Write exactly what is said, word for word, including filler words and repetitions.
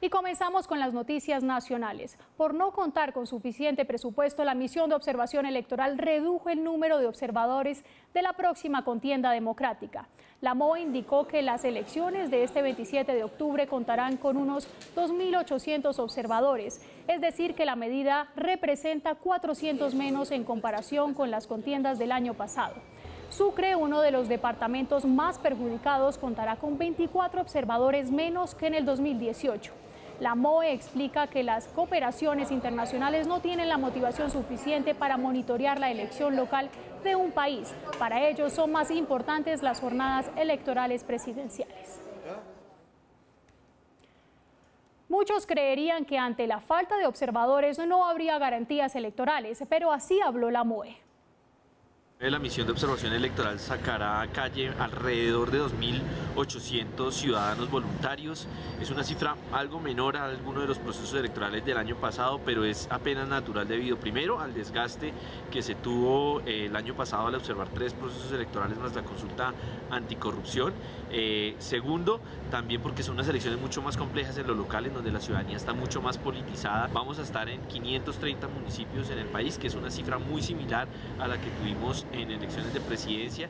Y comenzamos con las noticias nacionales. Por no contar con suficiente presupuesto, la misión de observación electoral redujo el número de observadores de la próxima contienda democrática. La M O E indicó que las elecciones de este veintisiete de octubre contarán con unos dos mil ochocientos observadores, es decir, que la medida representa cuatrocientos menos en comparación con las contiendas del año pasado. Sucre, uno de los departamentos más perjudicados, contará con veinticuatro observadores menos que en el dos mil dieciocho. La M O E explica que las cooperaciones internacionales no tienen la motivación suficiente para monitorear la elección local de un país. Para ellos son más importantes las jornadas electorales presidenciales. Muchos creerían que ante la falta de observadores no habría garantías electorales, pero así habló la M O E. La misión de observación electoral sacará a calle alrededor de dos mil ochocientos ciudadanos voluntarios. Es una cifra algo menor a alguno de los procesos electorales del año pasado, pero es apenas natural debido primero al desgaste que se tuvo eh, el año pasado al observar tres procesos electorales más la consulta anticorrupción. Eh, segundo, también porque son unas elecciones mucho más complejas en lo local, en donde la ciudadanía está mucho más politizada. Vamos a estar en quinientos treinta municipios en el país, que es una cifra muy similar a la que tuvimos en elecciones de presidencia.